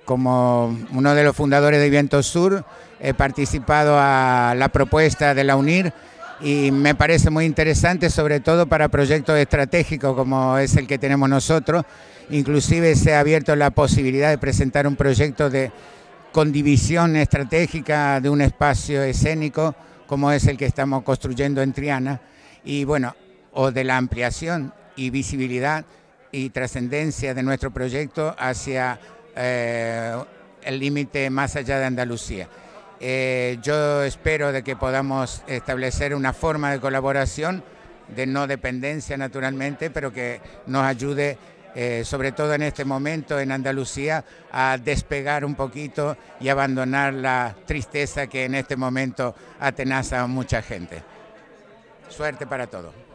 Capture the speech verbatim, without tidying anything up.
como uno de los fundadores de Viento Sur, he participado a la propuesta de la UNIR y me parece muy interesante, sobre todo para proyectos estratégicos como es el que tenemos nosotros. Inclusive se ha abierto la posibilidad de presentar un proyecto de con división estratégica de un espacio escénico como es el que estamos construyendo en Triana, y bueno, o de la ampliación y visibilidad y trascendencia de nuestro proyecto hacia eh, el límite más allá de Andalucía. Eh, yo espero de que podamos establecer una forma de colaboración, de no dependencia naturalmente, pero que nos ayude, eh, sobre todo en este momento en Andalucía, a despegar un poquito y abandonar la tristeza que en este momento atenaza a mucha gente. Suerte para todos.